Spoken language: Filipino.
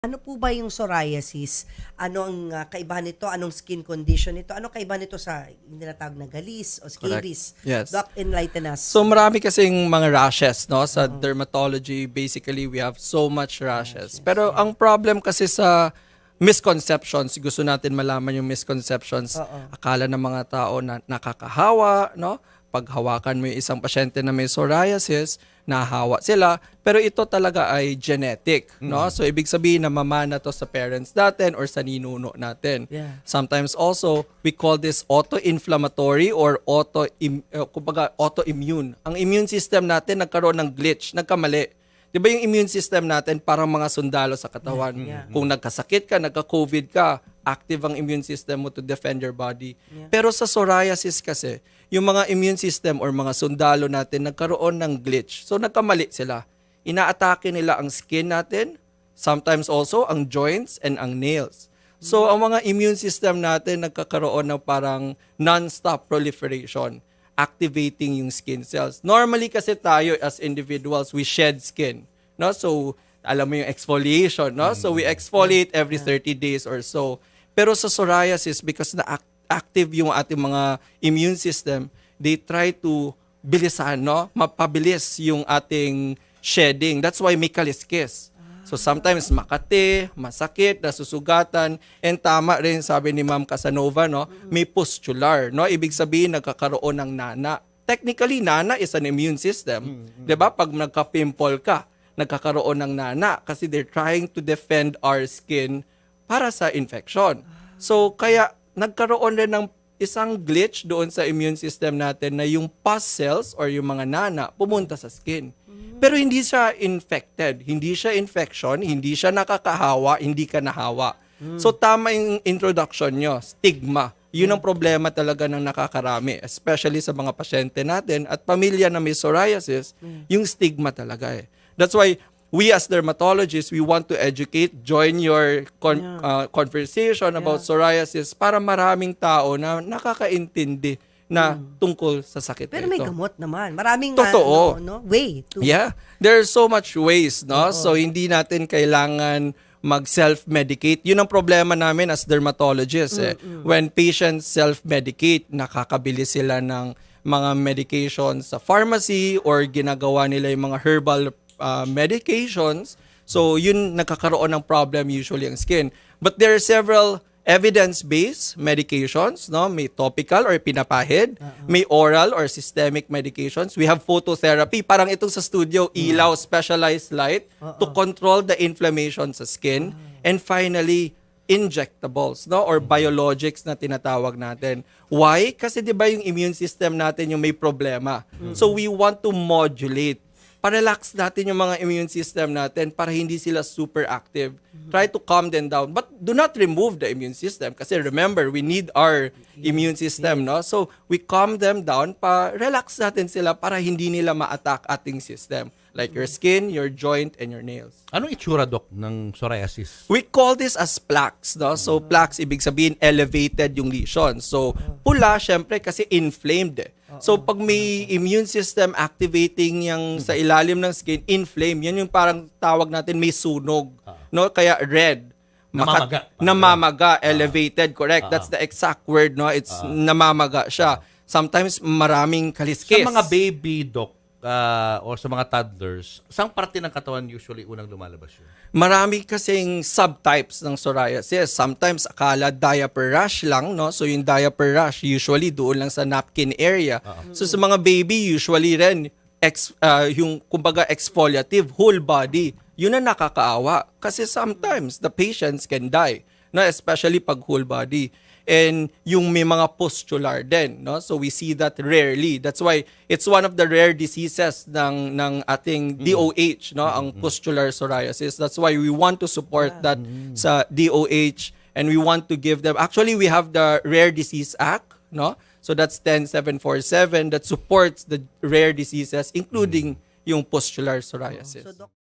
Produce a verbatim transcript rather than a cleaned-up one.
Ano po ba yung psoriasis? Ano ang ah, kaibahan nito? Anong skin condition nito? Ano kaibahan nito sa yung tinatawag na galis o Correct. scabies? Yes. Doc, enlighten us. So marami kasing mga rashes, no? Sa dermatology, basically we have so much rashes. Pero ang problem kasi sa misconceptions, gusto natin malaman yung misconceptions. Oo. Akala ng mga tao na nakakahawa, no? Pag hawakan mo yung isang pasyente na may psoriasis, nahawa sila. Pero ito talaga ay genetic, no? So ibig sabihin na mamana to sa parents natin or sa ninuno natin. Yeah. Sometimes also we call this auto-inflammatory or auto uh, kumbaga autoimmune. Ang immune system natin nagkaroon ng glitch, nagkamali. 'Di ba yung immune system natin parang mga sundalo sa katawan. Yeah. Kung nagkasakit ka, nagka-COVID ka, active ang immune system mo to defend your body. Yeah. Pero sa psoriasis kasi, yung mga immune system or mga sundalo natin nagkaroon ng glitch. So nagkamali sila. Inaatake nila ang skin natin, sometimes also ang joints and ang nails. So ang mga immune system natin nagkakaroon ng parang non-stop proliferation, activating yung skin cells. Normally kasi tayo as individuals, we shed skin, no? So alam mo yung exfoliation, no? So we exfoliate every thirty days or so. Pero sa psoriasis, because na active yung ating mga immune system, they try to bilisan, no? Mapabilis yung ating shedding. That's why may kaliskis. So sometimes makati, masakit, nasusugatan, and tama rin sabi ni Ma'am Casanova, no? May pustular, no? Ibig sabihin nagkakaroon ng nana. Technically, nana is an immune system. 'Di ba? Pag nagka-pimple ka, nagkakaroon ng nana kasi they're trying to defend our skin para sa infection. So kaya nagkaroon rin ng isang glitch doon sa immune system natin na yung pus cells or yung mga nana pumunta sa skin. Pero hindi siya infected, hindi siya infection, hindi siya nakakahawa, hindi ka nahawa. So tama yung introduction nyo, stigma. Yun ang problema talaga ng nakakarami, especially sa mga pasyente natin at pamilya na may psoriasis, yung stigma talaga eh. That's why we as dermatologists, we want to educate, join your con- Yeah. uh, conversation about Yeah. psoriasis para maraming tao na nakakaintindi na tungkol sa sakit Pero na may ito. gamot naman. Maraming Totoo. ano, no, way to. Yeah, there's so much ways, no? So hindi natin kailangan mag-self-medicate. Yun ang problema namin as dermatologists. Eh. When patients self-medicate, nakakabili sila ng mga medications sa pharmacy or ginagawa nila yung mga herbal uh, medications. So yun nagkakaroon ng problem usually ang skin. But there are several evidence-based medications, no? May topical or pinapahid, uh-huh. May oral or systemic medications. We have phototherapy, parang itong sa studio, ilaw, specialized light uh-huh. to control the inflammation sa skin. Uh-huh. And finally, injectables, no? Or biologics na tinatawag natin. Why? Kasi 'di ba yung immune system natin yung may problema. Uh-huh. So we want to modulate. Pa-relax natin yung mga immune system natin para hindi sila super active. Try to calm them down. But do not remove the immune system. Kasi remember, we need our immune system, no? So, we calm them down, pa-relax natin sila para hindi nila ma-attack ating system. Like your skin, your joint, and your nails. Anong itsura, Doc, ng psoriasis? We call this as plaques, no? So, plaques, ibig sabihin, elevated yung lesion. So, pula, syempre, kasi inflamed eh. So, pag may immune system activating yung sa ilalim ng skin, inflame. Yan yung parang tawag natin may sunog. No? Kaya red. Namamaga. Namamaga, elevated, correct. That's the exact word, no? It's namamaga siya. Sometimes maraming kaliskis. Sa mga baby, Doc, uh, or sa mga toddlers, saan parte ng katawan usually unang lumalabas yun? Marami kasing subtypes ng psoriasis. Sometimes akala diaper rash lang, no? So yung diaper rash usually doon lang sa napkin area. Uh-huh. So sa mga baby usually rin ex, uh, yung kumbaga exfoliative whole body. Yun ang nakakaawa kasi sometimes the patients can die, no? Especially pag whole body. And yung may mga pustular din, no? So we see that rarely. That's why it's one of the rare diseases ng ng ating D O H, no? Ang pustular psoriasis. That's why we want to support that sa D O H and we want to give them. Actually, we have the Rare Disease Act, no? So that's ten seven forty-seven that supports the rare diseases including yung pustular psoriasis. So, Doc,